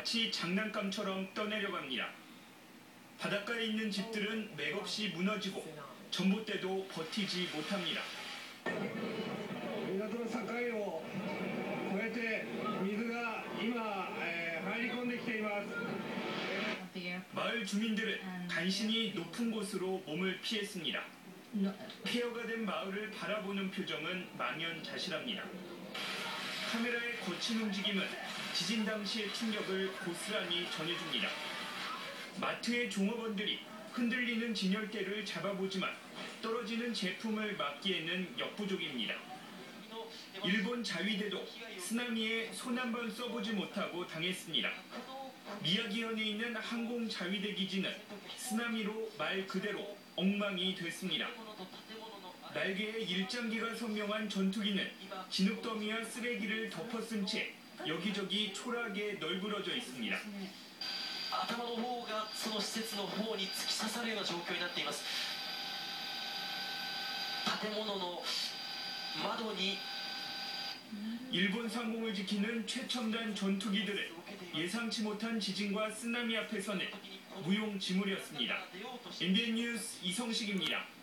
마치 장난감처럼 떠내려갑니다. 바닷가에 있는 집들은 맥없이 무너지고 전봇대도 버티지 못합니다. 港の境を越えて水が今、入り込んできています。 마을 주민들은 간신히 높은 곳으로 몸을 피했습니다. 폐허가 된 마을을 바라보는 표정은 망연자실합니다. 카메라의 거친 움직임은 지진 당시의 충격을 고스란히 전해줍니다. 마트의 종업원들이 흔들리는 진열대를 잡아보지만 떨어지는 제품을 막기에는 역부족입니다. 일본 자위대도 쓰나미에 손 한 번 써보지 못하고 당했습니다. 미야기현에 있는 항공 자위대 기지는 쓰나미로 말 그대로 엉망이 됐습니다. 날개에 일장기가 선명한 전투기는 진흙더미와 쓰레기를 덮어쓴 채 여기저기 초라하게 널브러져 있습니다. 頭の方がその施設の方に突き刺さるような状況になっています。建物の窓に 일본 상공을 지키는 최첨단 전투기들은 예상치 못한 지진과 쓰나미 앞에서는 무용지물이었습니다. MBN 뉴스 이성식입니다.